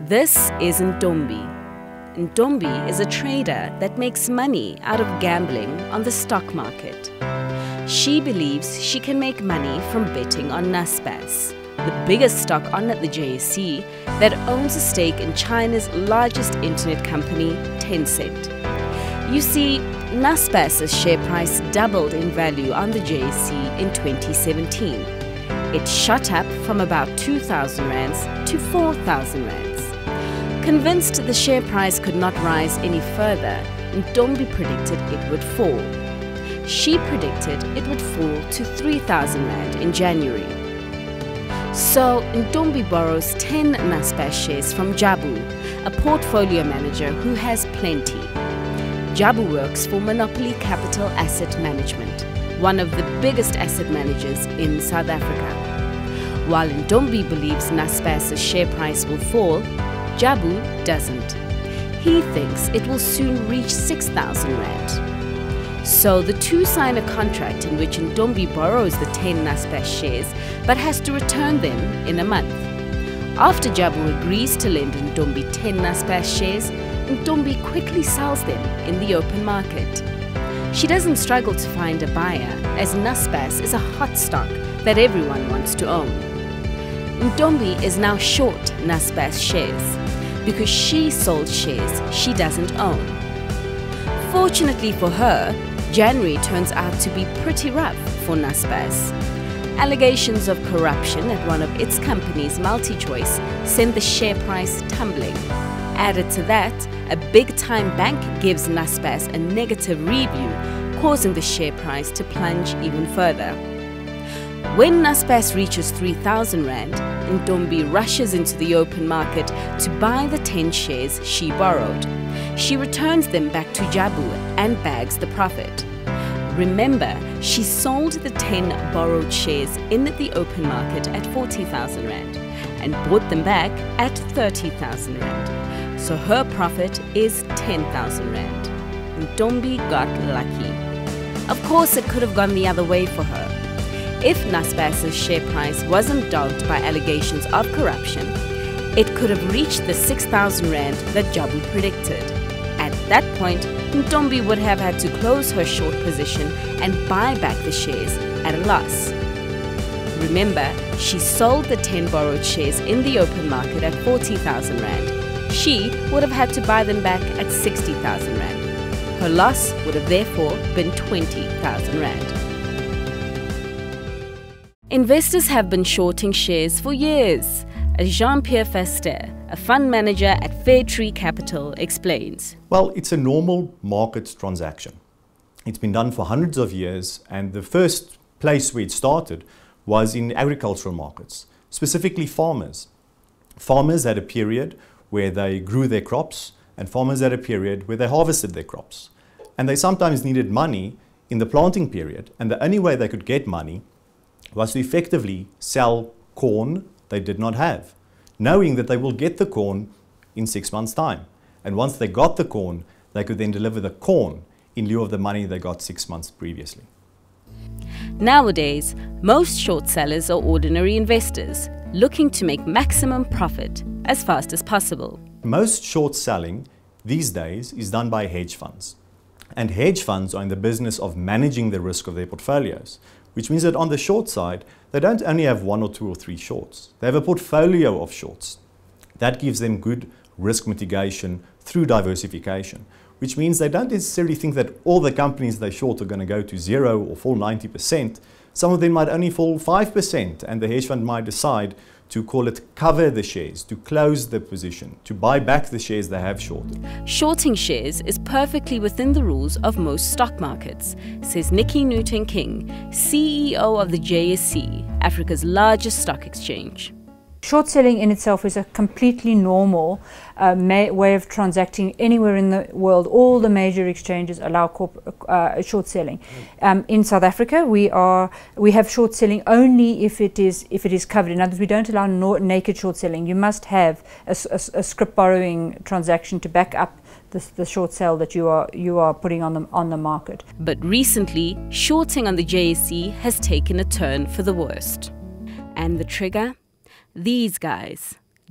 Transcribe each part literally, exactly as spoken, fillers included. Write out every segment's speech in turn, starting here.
This is Ntombi. Ntombi is a trader that makes money out of gambling on the stock market. She believes she can make money from betting on Naspers, the biggest stock on at the J S E that owns a stake in China's largest internet company, Tencent. You see, Naspers' share price doubled in value on the J S E in twenty seventeen. It shot up from about two thousand rands to four thousand rands. Convinced the share price could not rise any further, Ntombi predicted it would fall. She predicted it would fall to three thousand rand in January. So Ntombi borrows ten Naspers shares from Jabu, a portfolio manager who has plenty. Jabu works for Monopoly Capital Asset Management, one of the biggest asset managers in South Africa. While Ntombi believes Naspers' share price will fall, Jabu doesn't. He thinks it will soon reach six thousand rand. So the two sign a contract in which Ntombi borrows the ten Naspers shares but has to return them in a month. After Jabu agrees to lend Ntombi ten Naspers shares, Ntombi quickly sells them in the open market. She doesn't struggle to find a buyer, as Naspers is a hot stock that everyone wants to own. Ntombi is now short Naspers shares because she sold shares she doesn't own. Fortunately for her, January turns out to be pretty rough for Naspers. Allegations of corruption at one of its companies, MultiChoice, send the share price tumbling. Added to that, a big-time bank gives Naspers a negative review, causing the share price to plunge even further. When Naspers reaches three thousand rand, Ntombi rushes into the open market to buy the ten shares she borrowed. She returns them back to Jabu and bags the profit. Remember, she sold the ten borrowed shares in the open market at forty thousand rand and bought them back at thirty thousand rand. So her profit is ten thousand rand. Ntombi got lucky. Of course, it could have gone the other way for her. If Naspers' share price wasn't dogged by allegations of corruption, it could have reached the six thousand rand that Jabu predicted. At that point, Ntombi would have had to close her short position and buy back the shares at a loss. Remember, she sold the ten borrowed shares in the open market at forty thousand rand. She would have had to buy them back at sixty thousand rand. Her loss would have therefore been twenty thousand rand. Investors have been shorting shares for years, as Jean-Pierre Faster, a fund manager at Fairtree Capital, explains. Well, it's a normal market transaction. It's been done for hundreds of years, and the first place where it started was in agricultural markets, specifically farmers. Farmers had a period where they grew their crops, and farmers had a period where they harvested their crops. And they sometimes needed money in the planting period, and the only way they could get money was to effectively sell corn they did not have, knowing that they will get the corn in six months' time. And once they got the corn, they could then deliver the corn in lieu of the money they got six months previously. Nowadays, most short sellers are ordinary investors looking to make maximum profit as fast as possible. Most short selling these days is done by hedge funds. And hedge funds are in the business of managing the risk of their portfolios, which means that on the short side, they don't only have one or two or three shorts. They have a portfolio of shorts. That gives them good risk mitigation through diversification, which means they don't necessarily think that all the companies they short are going to go to zero or fall ninety percent. Some of them might only fall five percent, and the hedge fund might decide to call it cover the shares, to close the position, to buy back the shares they have shorted. Shorting shares is perfectly within the rules of most stock markets, says Nikki Newton-King, C E O of the J S E, Africa's largest stock exchange. Short selling in itself is a completely normal uh, way of transacting anywhere in the world. All the major exchanges allow corp uh, short selling. Um, in South Africa, we are we have short selling only if it is if it is covered. In other words, we don't allow no naked short selling. You must have a, a, a scrip borrowing transaction to back up the, the short sell that you are you are putting on the on the market. But recently, shorting on the J S E has taken a turn for the worst, and the trigger. These guys,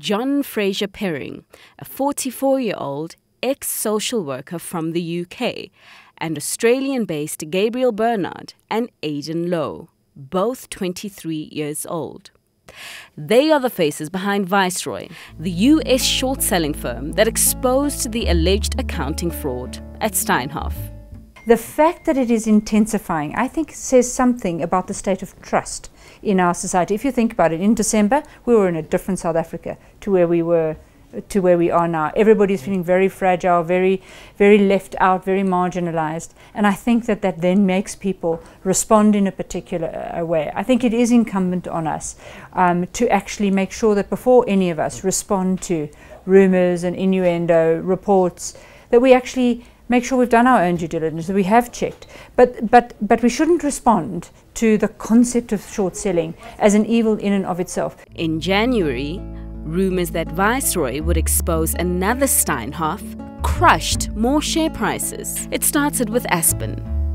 John Fraser Perring, a forty-four-year-old ex-social worker from the U K, and Australian-based Gabriel Bernard and Aidan Lowe, both twenty-three years old. They are the faces behind Viceroy, the U S short-selling firm that exposed the alleged accounting fraud at Steinhoff. The fact that it is intensifying, I think, says something about the state of trust in our society. If you think about it, in December, we were in a different South Africa to where we were, to where we are now. Everybody's feeling very fragile, very, very left out, very marginalized. And I think that that then makes people respond in a particular uh, way. I think it is incumbent on us um, to actually make sure that before any of us respond to rumors and innuendo reports, that we actually make sure we've done our own due diligence, that we have checked. But, but, but we shouldn't respond to the concept of short selling as an evil in and of itself. In January, rumors that Viceroy would expose another Steinhoff crushed more share prices. It started with Aspen.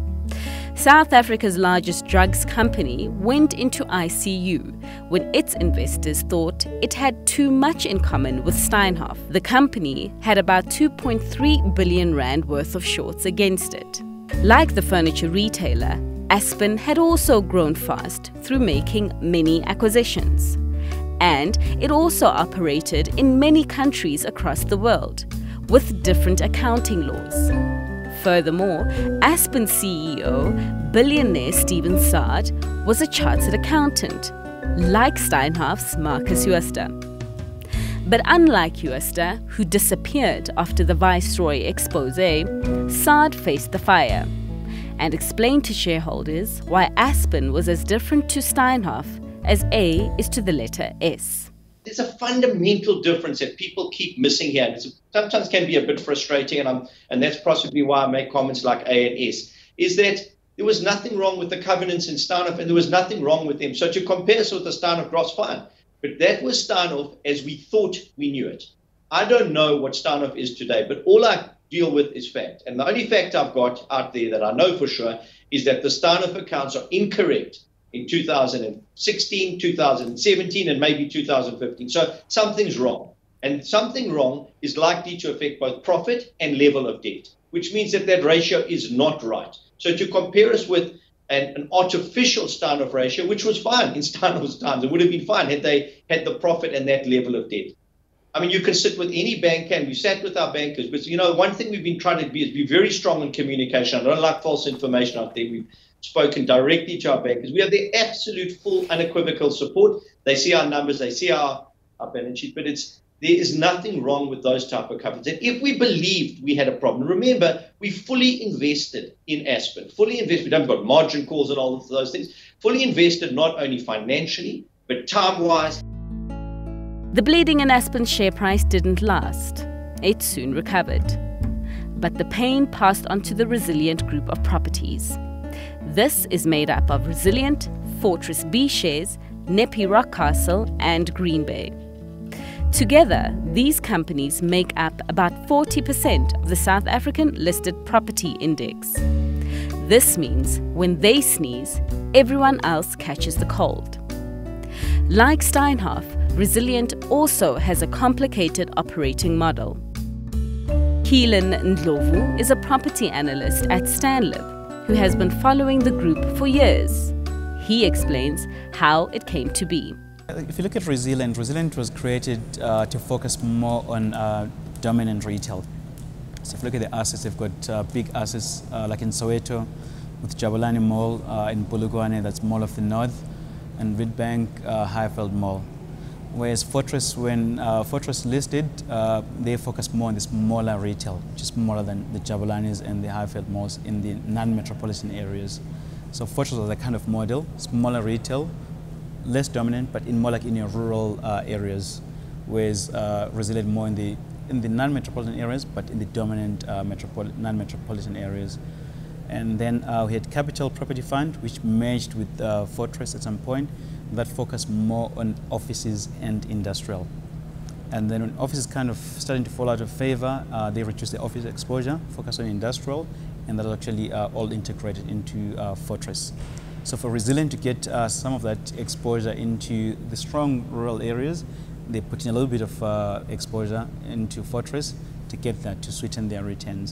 South Africa's largest drugs company went into I C U when its investors thought it had too much in common with Steinhoff. The company had about two point three billion rand worth of shorts against it. Like the furniture retailer, Aspen had also grown fast through making many acquisitions. And it also operated in many countries across the world, with different accounting laws. Furthermore, Aspen's C E O, billionaire Steven Saad, was a chartered accountant, like Steinhoff's Marcus Jooste. But unlike Jooste, who disappeared after the Viceroy expose, Saad faced the fire and explained to shareholders why Aspen was as different to Steinhoff as A is to the letter S. There's a fundamental difference that people keep missing here. It sometimes can be a bit frustrating, and, I'm, and that's possibly why I make comments like A and S, is that there was nothing wrong with the covenants in Steinhoff, and there was nothing wrong with them. So to compare us with the Steinhoff Gross, fine. But that was Steinhoff as we thought we knew it. I don't know what Steinhoff is today, but all I deal with is fact. And the only fact I've got out there that I know for sure is that the Steinhoff accounts are incorrect in two thousand sixteen, two thousand seventeen, and maybe two thousand fifteen. So something's wrong. And something wrong is likely to affect both profit and level of debt, which means that that ratio is not right. So to compare us with an, an artificial Steinhoff ratio, which was fine in Steinhoff's times, it would have been fine had they had the profit and that level of debt. I mean, you can sit with any banker, and we sat with our bankers, but, you know, one thing we've been trying to be is be very strong in communication. I don't like false information out there. We've spoken directly to our bankers. We have their absolute, full, unequivocal support. They see our numbers, they see our, our balance sheet, but it's there is nothing wrong with those type of covenants. And if we believed we had a problem, remember, we fully invested in Aspen, fully invested. We haven't got margin calls and all of those things. Fully invested not only financially, but time-wise. The bleeding in Aspen's share price didn't last. It soon recovered. But the pain passed on to the Resilient group of properties. This is made up of Resilient, Fortress B shares, Nepi Rockcastle, and Green Bay. Together, these companies make up about forty percent of the South African listed property index. This means when they sneeze, everyone else catches the cold. Like Steinhoff, Resilient also has a complicated operating model. Keelan Ndlovu is a property analyst at Stanlib, who has been following the group for years. He explains how it came to be. If you look at Resilient, Resilient was created uh, to focus more on uh, dominant retail. So if you look at the assets, they've got uh, big assets uh, like in Soweto with Jabulani Mall, uh, in Bulugwane, that's Mall of the North, and Witbank, uh, Highveld Mall. Whereas Fortress, when uh, Fortress listed, uh, they focused more on the smaller retail, which is smaller than the Jabulanis and the Highveld malls in the non-metropolitan areas. So Fortress was a kind of model, smaller retail, less dominant, but in more like in your rural uh, areas, whereas uh, Resilient more in the in the non-metropolitan areas, but in the dominant uh, metropol non-metropolitan areas. And then uh, we had Capital Property Fund, which merged with uh, Fortress at some point, that focused more on offices and industrial. And then when offices kind of starting to fall out of favor, uh, they reduced the office exposure, focus on industrial, and that actually uh, all integrated into uh, Fortress. So for Resilient to get uh, some of that exposure into the strong rural areas, they put in a little bit of uh, exposure into Fortress to get that, to sweeten their returns.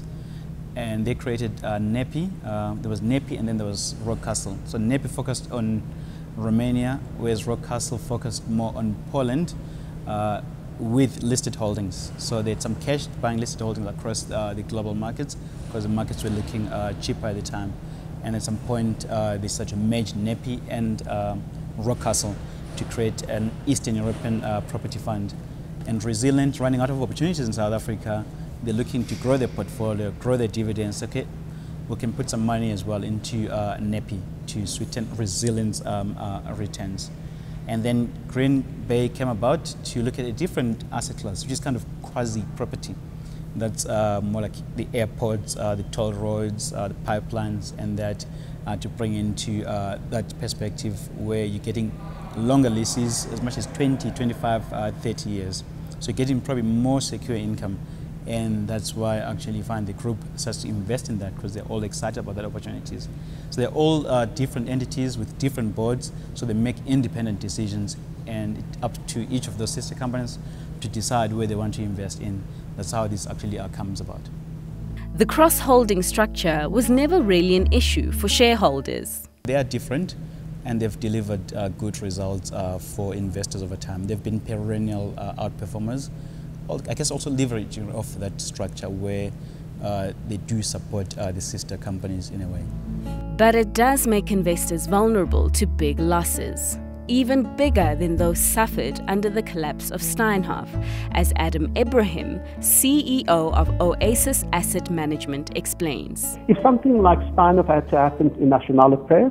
And they created uh, NEPI. Uh, there was NEPI and then there was Rockcastle. So NEPI focused on Romania, whereas Rockcastle focused more on Poland uh, with listed holdings. So they had some cash buying listed holdings across uh, the global markets because the markets were looking uh, cheaper at the time. And at some point, uh, they started to merge NEPI and uh, Rockcastle to create an Eastern European uh, property fund. And Resilient, running out of opportunities in South Africa, they're looking to grow their portfolio, grow their dividends. Okay, we can put some money as well into uh, NEPI to sweeten Resilient's um, uh, returns. And then Green Bay came about to look at a different asset class, which is kind of quasi-property. That's uh, more like the airports, uh, the toll roads, uh, the pipelines, and that uh, to bring into uh, that perspective where you're getting longer leases, as much as twenty, twenty-five, uh, thirty years. So you're getting probably more secure income. And that's why actually you find the group starts to invest in that because they're all excited about that opportunities. So they're all uh, different entities with different boards, so they make independent decisions, and it's up to each of those sister companies to decide where they want to invest in. That's how this actually uh, comes about. The cross-holding structure was never really an issue for shareholders. They are different, and they've delivered uh, good results uh, for investors over time. They've been perennial uh, outperformers. I guess also leveraging off that structure where uh, they do support uh, the sister companies in a way. But it does make investors vulnerable to big losses, even bigger than those suffered under the collapse of Steinhoff, as Adam Ibrahim, C E O of Oasis Asset Management, explains. If something like Steinhoff had to happen in Nationale Press,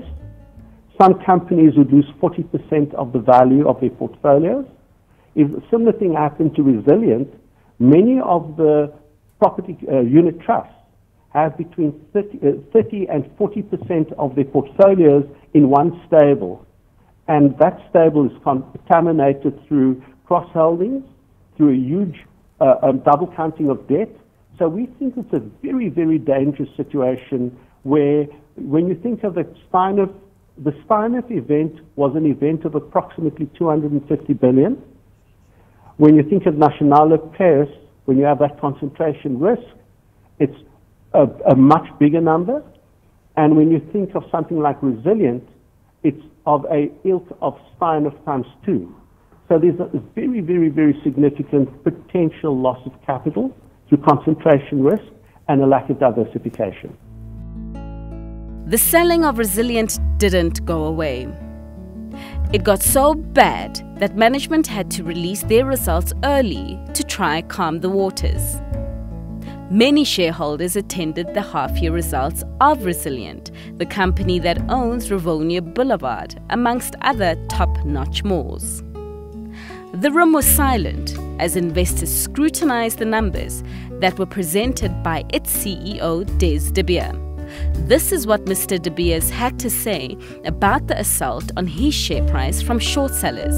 some companies would lose forty percent of the value of their portfolios. If a similar thing happened to Resilient, many of the property uh, unit trusts have between thirty, uh, thirty and forty percent of their portfolios in one stable. And that stable is contaminated through cross-holdings, through a huge uh, um, double counting of debt. So we think it's a very, very dangerous situation where when you think of the Steinhoff, the Steinhoff event was an event of approximately two hundred fifty billion. When you think of Nationale Press, when you have that concentration risk, it's a, a much bigger number. And when you think of something like Resilient, it's of a ilk of Steinhoff times two. So there's a very, very, very significant potential loss of capital through concentration risk and a lack of diversification. The selling of Resilient didn't go away. It got so bad that management had to release their results early to try calm the waters. Many shareholders attended the half-year results of Resilient, the company that owns Rivonia Boulevard, amongst other top-notch malls. The room was silent as investors scrutinized the numbers that were presented by its C E O, Des de Beer. This is what Mister De Beers had to say about the assault on his share price from short sellers.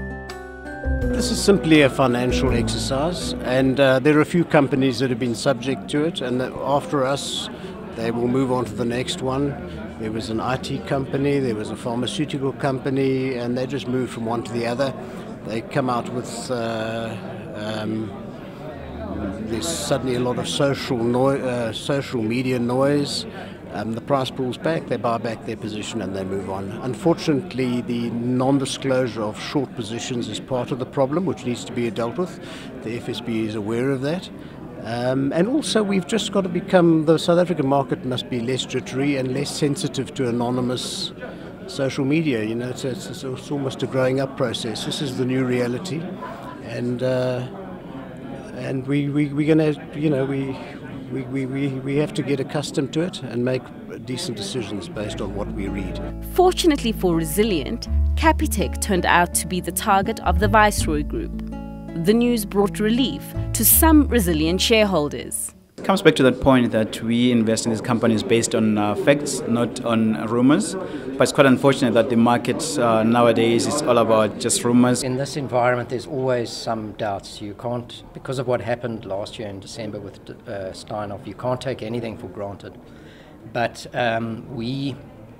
This is simply a financial exercise, and uh, there are a few companies that have been subject to it, and after us, they will move on to the next one. There was an I T company, there was a pharmaceutical company, and they just moved from one to the other. They come out with uh, um, there's suddenly a lot of social noise, uh, social media noise. Um, the price pulls back, they buy back their position and they move on. Unfortunately, the non-disclosure of short positions is part of the problem, which needs to be dealt with. The F S B is aware of that. Um, and also, we've just got to become, the South African market must be less jittery and less sensitive to anonymous social media. You know, it's, it's, it's almost a growing up process. This is the new reality. And uh, and we, we, we're going to, you know, we, we, we, we, we have to get accustomed to it and make decent decisions based on what we read. Fortunately for Resilient, Capitec turned out to be the target of the Viceroy Group. The news brought relief to some Resilient shareholders. It comes back to that point that we invest in these companies based on uh, facts, not on rumors. But it's quite unfortunate that the market uh, nowadays is all about just rumors. In this environment, there's always some doubts. You can't, because of what happened last year in December with uh, Steinhoff, you can't take anything for granted. But um, we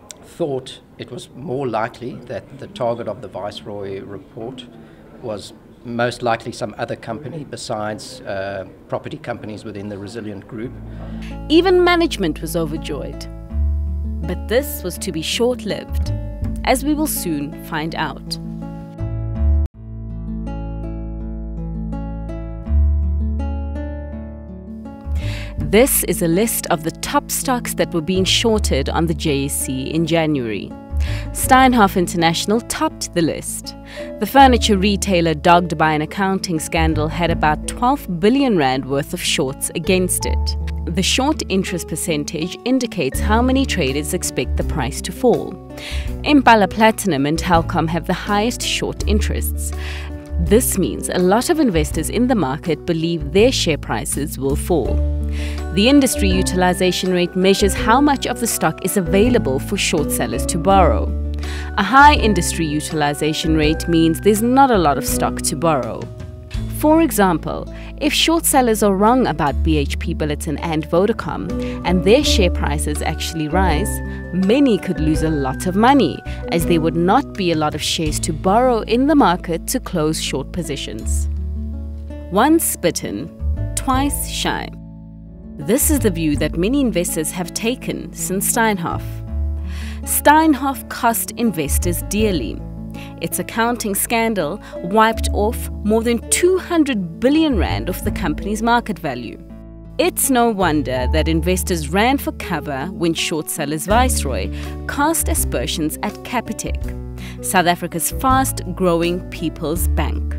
thought it was more likely that the target of the Viceroy report was most likely some other company besides uh, property companies within the Resilient Group. Even management was overjoyed. But this was to be short-lived, as we will soon find out. This is a list of the top stocks that were being shorted on the J S E in January. Steinhoff International topped the list. The furniture retailer, dogged by an accounting scandal, had about twelve billion rand worth of shorts against it. The short interest percentage indicates how many traders expect the price to fall. Impala Platinum and Telkom have the highest short interests. This means a lot of investors in the market believe their share prices will fall. The industry utilization rate measures how much of the stock is available for short sellers to borrow. A high industry utilization rate means there's not a lot of stock to borrow. For example, if short sellers are wrong about B H P Billiton and Vodacom and their share prices actually rise, many could lose a lot of money, as there would not be a lot of shares to borrow in the market to close short positions. Once bitten, twice shy. This is the view that many investors have taken since Steinhoff. Steinhoff cost investors dearly. Its accounting scandal wiped off more than two hundred billion rand of the company's market value. It's no wonder that investors ran for cover when short sellers Viceroy cast aspersions at Capitec, South Africa's fast-growing people's bank.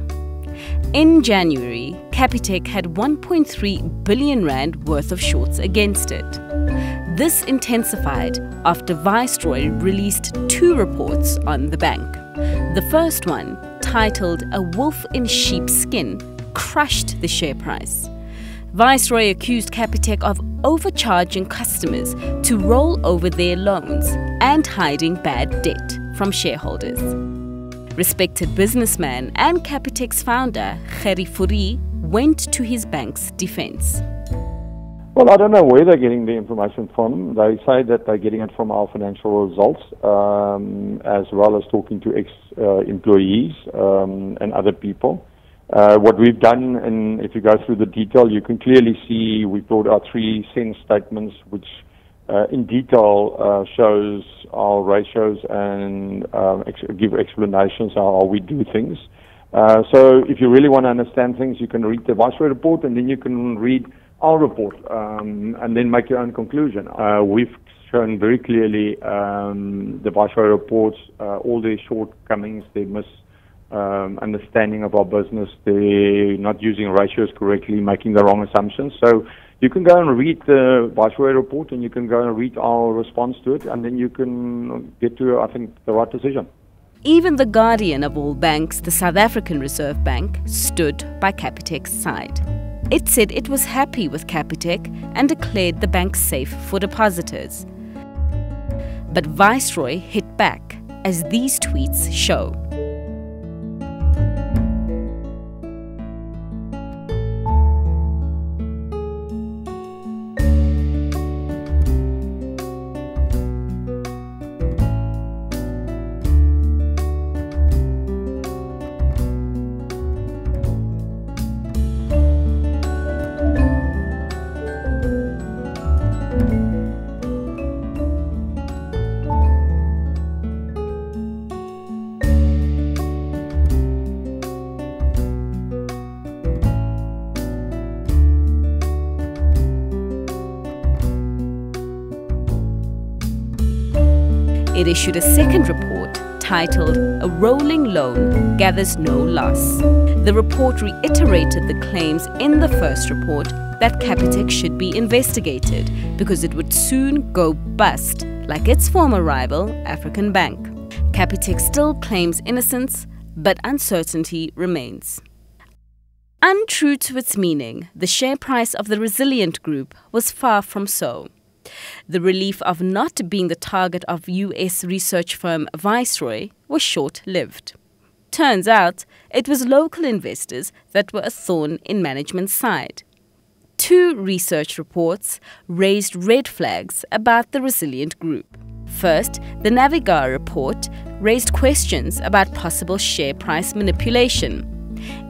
In January, Capitec had one point three billion rand worth of shorts against it. This intensified after Viceroy released two reports on the bank. The first one, titled "A Wolf in Sheep's Skin," crushed the share price. Viceroy accused Capitec of overcharging customers to roll over their loans and hiding bad debt from shareholders. Respected businessman and Capitec's founder, Gerrie Fourie, went to his bank's defense. Well, I don't know where they're getting the information from. They say that they're getting it from our financial results, um, as well as talking to ex-employees uh, um, and other people. Uh, what we've done, and if you go through the detail, you can clearly see we brought out three sense statements, which uh, in detail uh, shows our ratios and um, ex give explanations how we do things. Uh, so if you really want to understand things, you can read the Viceroy report, and then you can read our report, um, and then make your own conclusion. Uh, we've shown very clearly um, the Viceroy reports, uh, all their shortcomings, their mis um, understanding of our business, they're not using ratios correctly, making the wrong assumptions. So you can go and read the Viceroy report, and you can go and read our response to it, and then you can get to, I think, the right decision. Even the guardian of all banks, the South African Reserve Bank, stood by Capitec's side. It said it was happy with Capitec and declared the bank safe for depositors. But Viceroy hit back, as these tweets show. It issued a second report titled "A Rolling Loan Gathers No Loss." The report reiterated the claims in the first report that Capitec should be investigated because it would soon go bust like its former rival, African Bank. Capitec still claims innocence, but uncertainty remains. Untrue to its meaning, the share price of the Resilient Group was far from so. The relief of not being the target of U S research firm Viceroy was short-lived. Turns out, it was local investors that were a thorn in management's side. Two research reports raised red flags about the Resilient Group. First, the Navigar report raised questions about possible share price manipulation.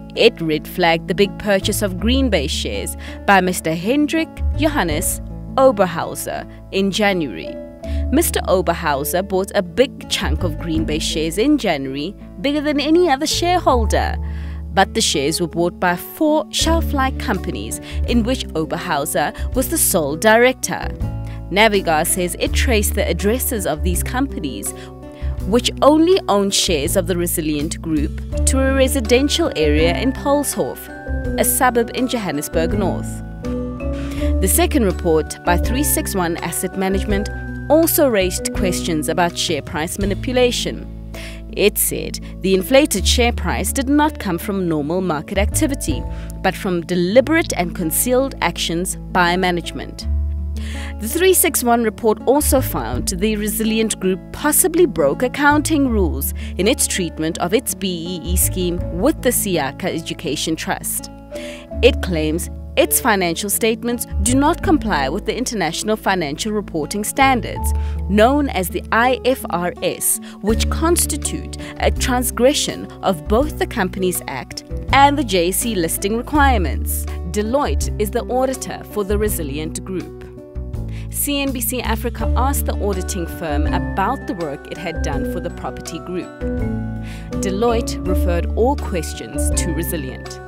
It red flagged the big purchase of Greenbay shares by Mister Hendrik Johannes Oberhauser in January. Mister Oberhauser bought a big chunk of Greenbay shares in January, bigger than any other shareholder. But the shares were bought by four shelf-like companies in which Oberhauser was the sole director. Navigar says it traced the addresses of these companies, which only owned shares of the Resilient Group, to a residential area in Polshof, a suburb in Johannesburg North. The second report by three six one Asset Management also raised questions about share price manipulation. It said the inflated share price did not come from normal market activity, but from deliberate and concealed actions by management. The three six one report also found the Resilient Group possibly broke accounting rules in its treatment of its B E E scheme with the Siaka Education Trust. It claims its financial statements do not comply with the International Financial Reporting Standards, known as the I F R S, which constitute a transgression of both the Companies Act and the J S E listing requirements. Deloitte is the auditor for the Resilient Group. C N B C Africa asked the auditing firm about the work it had done for the property group. Deloitte referred all questions to Resilient.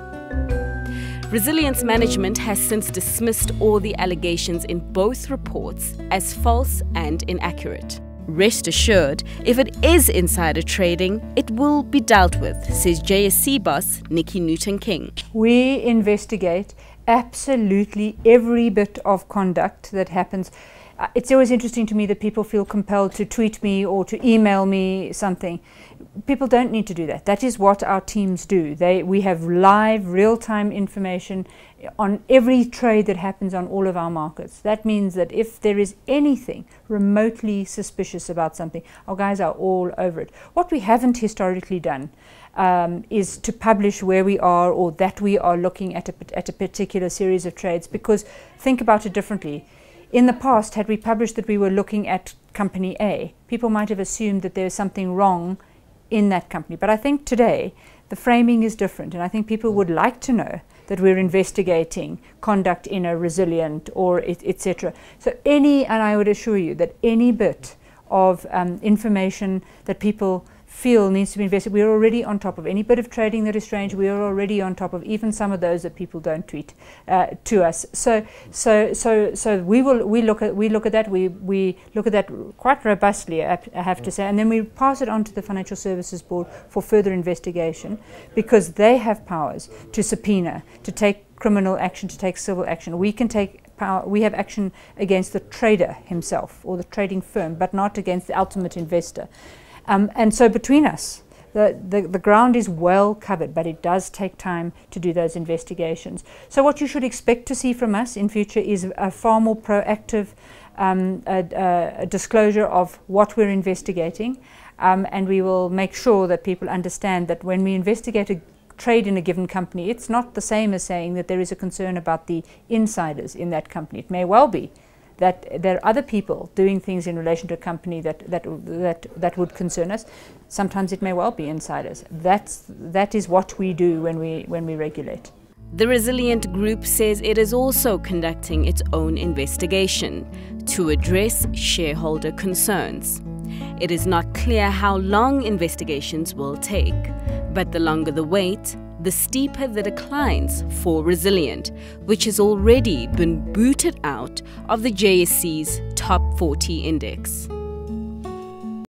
Resilience Management has since dismissed all the allegations in both reports as false and inaccurate. Rest assured, if it is insider trading, it will be dealt with, says J S C boss Nikki Newton-King. We investigate absolutely every bit of conduct that happens. Uh, it's always interesting to me that people feel compelled to tweet me or to email me something. People don't need to do that. That is what our teams do. They, we have live, real-time information on every trade that happens on all of our markets. That means that if there is anything remotely suspicious about something, our guys are all over it. What we haven't historically done um, is to publish where we are or that we are looking at a, at a particular series of trades, because think about it differently. In the past, had we published that we were looking at company A, people might have assumed that there's something wrong in that company. But I think today the framing is different, and I think people would like to know that we're investigating conduct in a Resilient or et cetera. So any, and I would assure you that any bit of um, information that people feel needs to be invested, we're already on top of. Any bit of trading that is strange, we are already on top of, even some of those that people don't tweet uh, to us. So, so, so, so we will we look at we look at that. We we look at that quite robustly, I have to say, and then we pass it on to the Financial Services Board for further investigation, because they have powers to subpoena, to take criminal action, to take civil action. We can take power. We have action against the trader himself or the trading firm, but not against the ultimate investor. Um, and so between us, the, the, the ground is well covered, but it does take time to do those investigations. So what you should expect to see from us in future is a far more proactive um, a, a disclosure of what we're investigating, um, and we will make sure that people understand that when we investigate a trade in a given company, it's not the same as saying that there is a concern about the insiders in that company. It may well be that there are other people doing things in relation to a company that, that, that, that would concern us. Sometimes it may well be insiders. That's, that is what we do when we, when we regulate. The Resilient Group says it is also conducting its own investigation to address shareholder concerns. It is not clear how long investigations will take, but the longer the wait, the steeper the declines for Resilient, which has already been booted out of the J S C's top forty index.